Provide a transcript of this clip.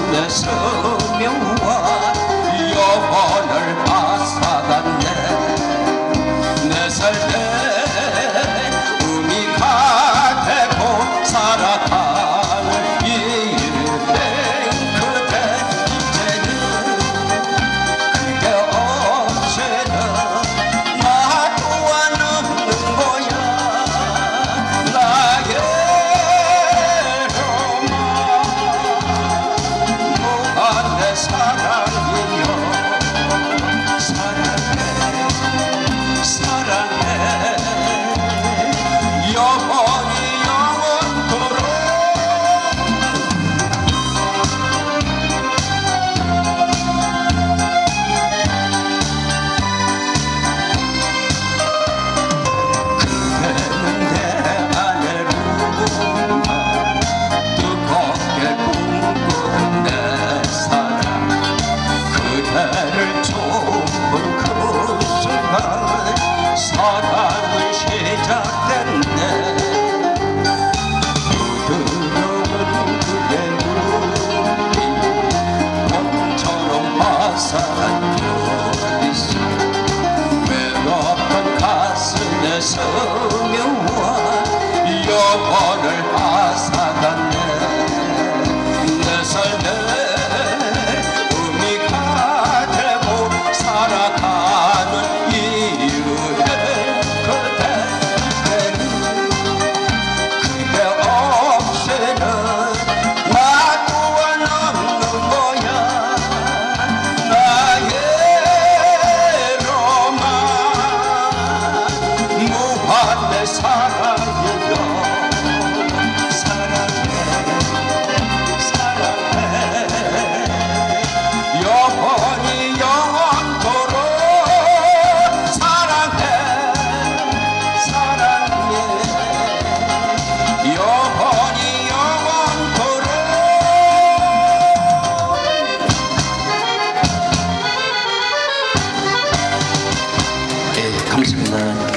가슴에 스며와 영혼을 앗아갔네. 내 삶에 의미가 되고 살아가는 이유는 그대 이제는 그게 언제나 나와 남는 거야. 나의 로망 무한의 사랑이여 사랑해 사랑해 영원히 영원토록. 그대는 내 안에 누군가 뜨겁게 꿈꾸는 내 사랑. 그대를 좁은 그 순간 사랑은 시작됐네. 부드러운 그대 눈이 봄처럼 화사한 눈빛 외롭던 가슴에 스며와 영혼을 앗아갔네. 내 삶에 의미가 되고 살아가는 이유는 그대 없이는 나와 남는 거야. 나의 로망 무한의 사랑이여 사랑해 사랑해 영원히 영원토록. 사랑해 사랑해 영원히 영원토록. 예, 감사합니다.